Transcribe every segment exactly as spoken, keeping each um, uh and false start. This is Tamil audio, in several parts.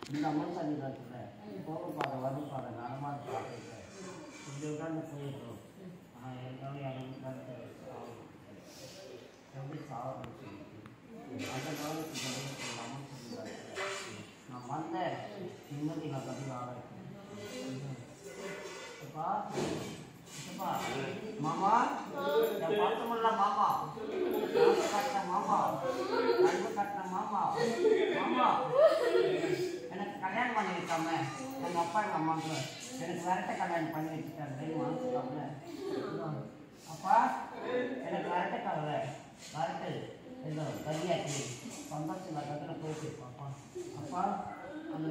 இந்த அம்மன் சன்னிதானத்துல போக பாதை வரும் பாதை நடமாட பாதை இப்படி உட்காந்து போயிடுறோம். ஆனால் எல்லாமே எனக்கு எப்படி சாப்பிட்டு அந்த காலத்துக்கு அம்மன் சன்னிதானத்தில் நான் வந்தேன் நிம்மதி நான் பதிலாக மாமா என் பார்த்தோம்ல மாமா நாங்கள் கட்டின மாமா நண்பு கட்டின மாமா மாமா எனக்கு கல்யாணம் பண்ணி வைக்காம எங்கள் அப்பா எங்கள் அம்மாவுக்கு எனக்கு விரட்ட கல்யாணம் பண்ணி வச்சுட்டாங்க தெரியுமா வச்சுக்காம அப்பா எனக்கு விரட்ட கவலை விரட்டு ஏதோ கரியாச்சு சந்தோஷம் கட்டில் போயிட்டு அப்பா அப்பா அந்த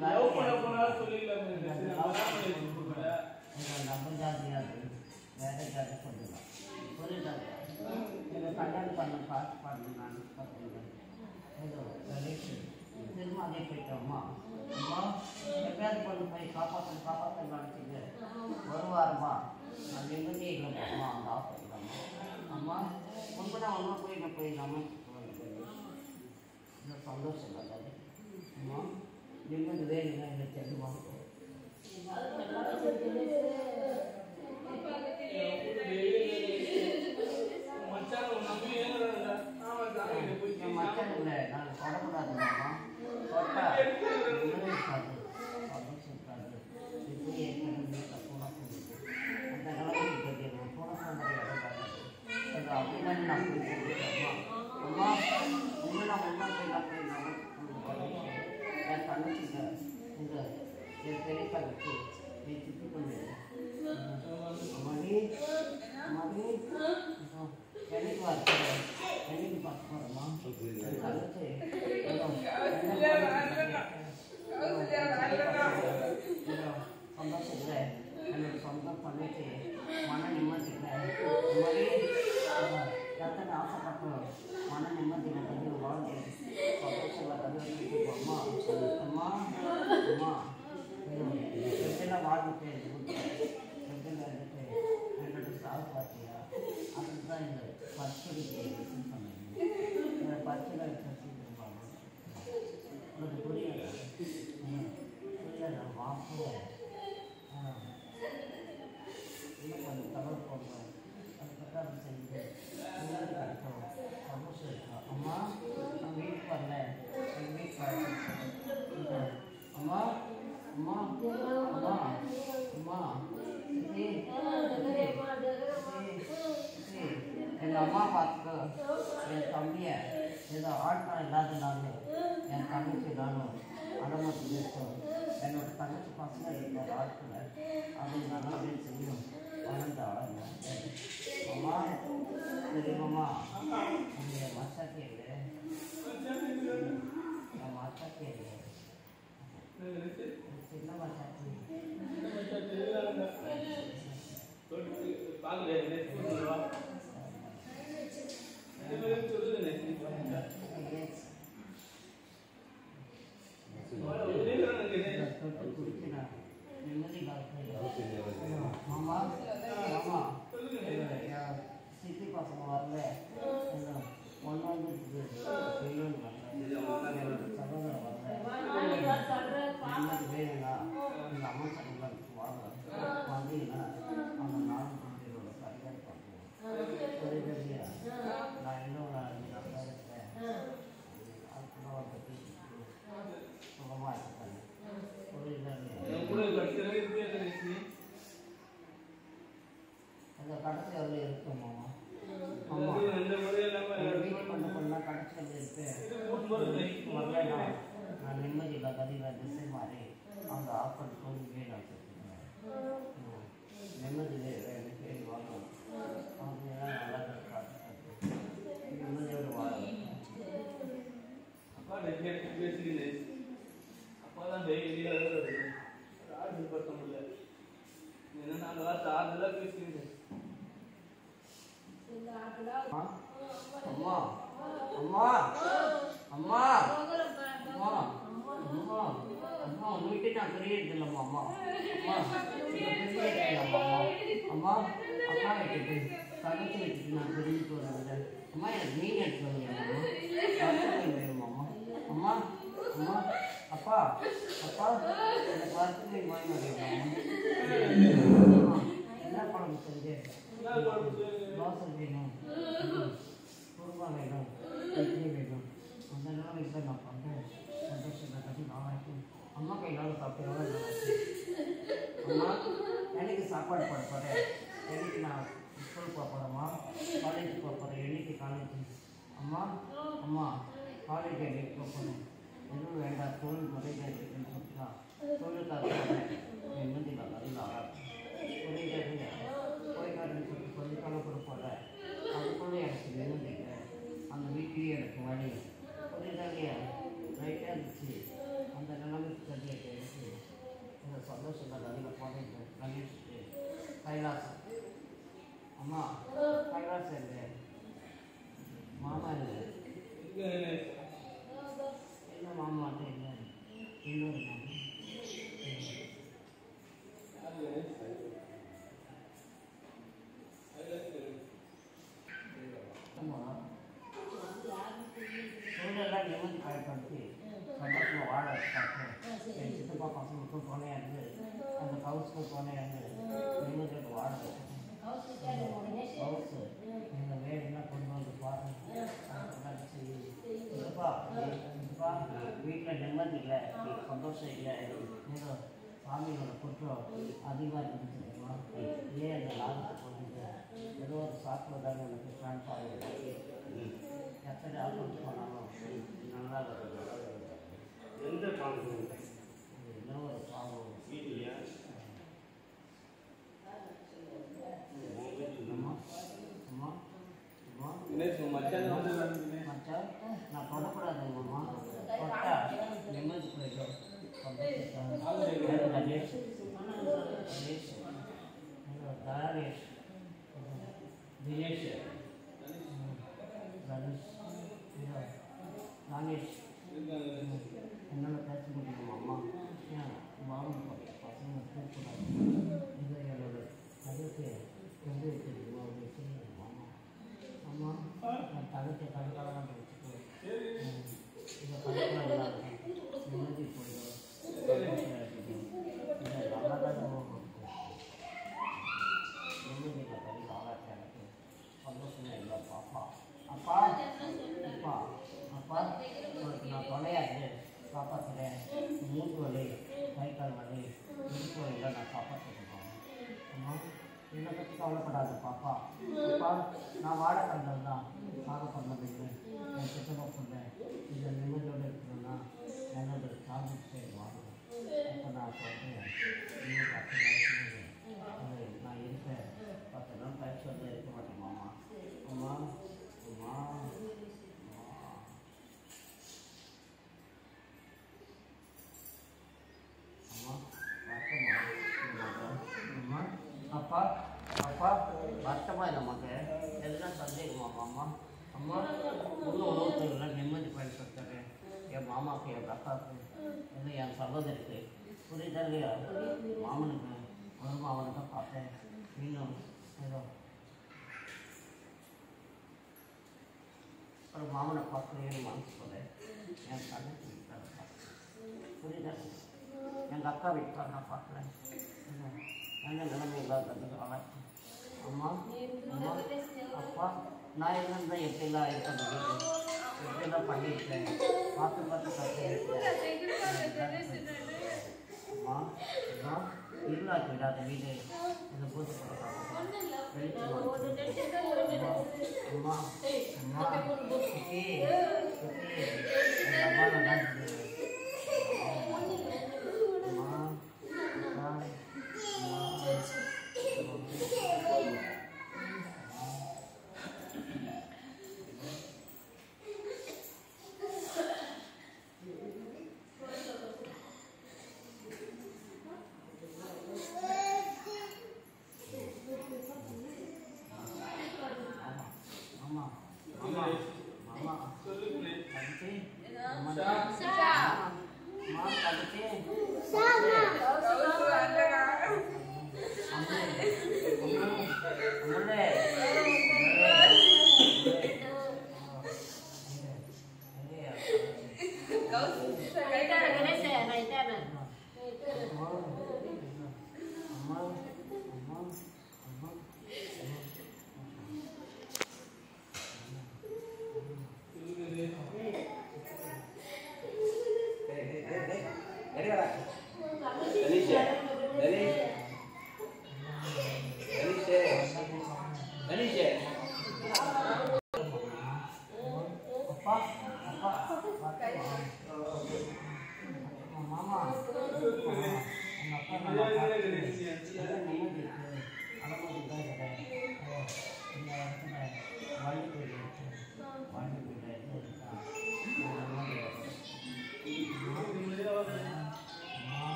நம்ம ஜாதியாக வேற ஜாதி சொல்லலாம் ஒரு ஜாதி எனக்கு கல்யாணம் பண்ண காசு பண்ணு நான் பார்த்துருக்கேன் ஏதோ ரிலேஷன் திரும்ப அதே போயிட்டோம்மா அம்மா எப்பயாவது கொண்டு போய் காப்பாற்ற காப்பாற்ற நினச்சிங்க ஒரு வாரமா நான் நிம்மதியே இல்லைம்மா அந்த ஆஃபீஸ்லாமா அம்மா ரொம்ப நான் ஒன்றும் போய் நான் போயிடலாமா இந்த சந்தோஷம் இல்லை அம்மா நிம்மதி வேணுங்க இல்லை தெரியுமா மச்சான் இல்லை நான் தொடக்கூடாதுமாம்மா தொட்டா இருக்காது சந்தோஷம் இருக்காது இப்படி ஏற்கனவே போனக்கூடாது அந்த நிலைமைக்கு தெரியும் போனக்கூட இடம் அப்படிதான் நான் போய் அம்மா உங்களை நான் ஒன்றா போய் போய் என் தங்கச்சிங்க இந்த என் பெரிய தங்கச்சி நீ சுற்றி கொண்டு மணி மணி என்னைக்கு வர என்னைக்கு பார்க்க போகிறோம்மா தங்கச்சி சந்தோஷம் இல்லை என்னோட சொந்தம் தங்கச்சி மன நிம்மதி இல்லை இந்த மாதிரி எத்தனை ஆசைப்பட்டோம் மன நிம்மதி இல்லை வாழ்ந்து சந்தோஷம் இல்லை அம்மா அம்மா அம்மா எப்படிலாம் வாழ்ந்துட்டு எப்படி இருந்துட்டு என்னோட சாவு பார்த்தியா அதுக்கு தான் இந்த பச்சடிக்கு சொன்னீங்க இந்த பச்சை சொல்லுவாங்க உனக்கு புரியல புரியல வாப்ப இன்னும் கொஞ்சம் தகவல் போடுறேன் அதுக்கப்புறம் அது செஞ்சு முன்னாடி கிடைக்கும் சந்தோஷம் இருக்கும் அம்மா நான் வீட்டுக்கு வரல எங்கள் வீட்டுக்கு அம்மா அம்மா அம்மா அம்மா எங்கள் அம்மா பார்த்துக்கோ என் தம்பியை ஏதோ ஆட்டம் இல்லாதனாலும் என் தங்கச்சி நானும் அடமாட்டி பேசும் என்னோட தங்கச்சி பசங்க என்னோட ஆட்களை அப்படின்னு நல்லா அப்படின்னு செய்யும் வளர்ந்த ஆளுங்க அம்மா தெரியுமாம்மா என் மச்சாக்கி இல்லை என் மச்சாக்கி இல்லை சின்ன மச்சாக்கி நிம்மதி மாமா மாமா சித்தி பசங்க வரல ஒன்று வந்து வெள்ளூர் வரல சகோதரர் வரல நிம்மதி வேணுங்களா எங்கள் அம்மா சங்கங்களுக்கு வாங்க வந்தீங்கன்னா அவங்க நானும் குழந்தைகளோட சரியாக பார்க்குவோம் புரியுது நான் இன்னும் நல்லா இருக்கேன் அதுக்குள்ள வந்து சுகமாக இருக்கேன் அந்த கடைசி வரல இருக்கும் மாமா ஆமாம் வீட்டுக்கு கொண்டு போனால் கடைசி வரல இருப்பேன் வரலன்னா நான் நிம்மதி இல்லை கதியில் திசை மாறி அவங்க ஆஃபர் தோல்வியே நான் சொல்லுவேன் நிம்மதி எனக்கு கேள்வி வாங்கணும் அவங்க எல்லாம் நல்லா பார்த்து நிம்மதியோடு வாழ அப்பா பேசுகிறேன் அப்போதான் டெய்லி ஆர்டர் படுத்த முடியல என்ன நாங்கள் ஆறுதலாக பேசுகிறேன் அம்மா அம்மா அம்மா அம்மா அம்மா அம்மா உங்ககிட்ட நான் பெரியது இல்லைம்மா அம்மா அம்மா பெரியம்மா அம்மா அப்பா வச்சுட்டு தங்கச்சி வச்சுட்டு நான் பெரியட்டு வரல அம்மா எனக்கு மீன் எடுத்து வந்துடுறேன் வேணுமா அம்மா அம்மா அம்மா அப்பா அப்பா எனக்கு வரத்துக்கு வாங்கி வரீங்க என்ன குழம்பு செஞ்சு தோசை வேணும் குருமா வேணும் இட்லி வேணும் அந்த நேரம் இப்போ நான் பண்ணுறேன் சந்தோஷத்தை கட்டி நாளாச்சு அம்மா கையிலாவது சாப்பிட்டு எவ்வளோ நல்லாச்சு அம்மா என்னைக்கு சாப்பாடு போட போகிறேன் என்னைக்கு நான் ஸ்கூல் போக போகிறேம்மா காலேஜ் போக போகிறேன் என்னைக்கு காலேஜ் அம்மா அம்மா காலேஜ் என்னைக்கு போக போகிறேன் எதுவும் வேண்டாம் தொழில் முறையில் இருக்குன்னு சொல்லிட்டா தொழிலுக்காக நிம்மதி நல்லா புரியுது போய்க்காருன்னு சொல்லி சொல்லி கலப்பட போகிறேன் அதுக்குள்ளே எனக்கு நிம்மதி இல்லை அந்த வீட்லேயே எனக்கு வழி புரியுதா இல்லையா ரைட்டாக இருந்துச்சு அந்த நிலைமைக்கு சரியாக இருந்துச்சு இந்த சந்தோஷங்கள் அதில் போனேன் கணேஷ்க்கு கைலாசம் அம்மா கைலாசம் இல்லை மாமா இல்லை என்ன மாமா இல்லை இன்னொரு மாமா சூழலாம் நிம்மதி பயன்படுத்தி சந்தோஷமாக வாழ வச்சுட்டாங்க என் சித்தப்பா பசங்களுக்கும் துணையாக இருந்து அந்த ஹவுஸுக்கும் துணையாக இருந்து நிம்மதியோட வாழ வச்சுட்டேன் ஹவுஸு நீங்கள் வேணும்னா கொண்டு வந்து பாருங்க இதுப்பா இதுப்பா வீட்டில் நிம்மதி இல்லை சந்தோஷம் இல்லை ஏதோ சாமியோட குற்றம் அதிகமாக இருந்துச்சு ஏன் அந்த லாபத்தை போனீங்க ஏதோ ஒரு சாப்பிட்றதாங்க எனக்கு ட்ரான்ஸ்ஃபார் எத்தனை ஆல்பம் போனாலும் நல்லா எந்த பாம்பு என்ன ஒரு பாம்பு அம்மா அம்மா மச்சான் நான் தொடக்கூடாதுங்கம்மா தொட்டா நிம்மதி போயிடும் கணேஷ் கணேஷ் தனேஷ் தினேஷ் தனுஷ் நாகேஷ் என்னால் பேச முடியும் அம்மா ஏன் மாமன் பசங்க கூப்பிடாது இது என்னோட கருத்து எங்கே தெரியுமா அவங்க தெரியும் அம்மா அம்மா நான் தகத்தை கணக்காக வச்சுட்டு இதை கணக்காக இல்லாத நிம்மதி போயிடும் இதை நல்லா தான் நிம்மதியில் கறி ஆளாச்சு எனக்கு சந்தோஷமே இல்லை அப்பா அப்பா அப்பா அப்பா நான் தொலையாது காப்பாற்றுறேன் மூட்டு வலி கை கால் வலி இடுப்பு வலியில் நான் காப்பாற்றிருக்கேன் அம்மா என்னை பற்றி கவலைப்படாது பாப்பா அப்பா நான் வாழ கண்டது தான் சாக பண்ணது இல்லை என் சித்தமாக சொன்னேன் இதை நிம்மதியோடு இருக்கணும்னா என்னோட சாதிச்சு வாங்கணும் அப்போ நான் சொல்கிறேன் இன்னும் பத்து நாள் நான் இருப்பேன் பத்து நாள் பயிற்சி வந்து இருக்க மாட்டேன் மாமா அம்மா அம்மா அம்மா அம்மா அப்பா அப்பா வருத்தமாக நமக்கு எல்லாம் சந்தேகமாமா அம்மா அம்மா இன்னும் உணவுத்துறையில் நிம்மதி பயன்படுத்துறது என் மாமாவுக்கு என் அக்காவுக்கு இன்னும் என் சகோதரிக்கு புரியுதா இல்லையா மாமனுக்கு ஒரு மாமனுக்கு பார்த்தேன் இன்னும் ஏதோ ஒரு மாமனை பார்க்கலையே மனசு போல என் தங்கச்சி வீட்டாக பார்க்குறேன் புரியுதா எங்கள் அக்கா வீட்டாக நான் பார்க்குறேன் என்ன நிலைமை இல்லாததுக்கு வளர்ச்சி அம்மா அம்மா அப்பா நான் இருந்தால் எப்படிலாம் இருக்க முடியும் எப்படிலாம் பண்ணியிருக்கேன் பார்த்து பார்த்து கற்றுருக்கேன் அம்மா அம்மா இருளாக்கி விடாத வீடு இந்த பூஜை அம்மா அம்மா ஓகே ஓகே அம்மா நல்லா இருக்குது அம்மா அப்பா Mama, mama, mama, mama,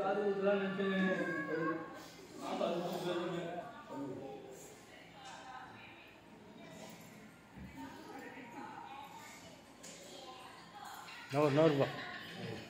நூறு நூறுரூபா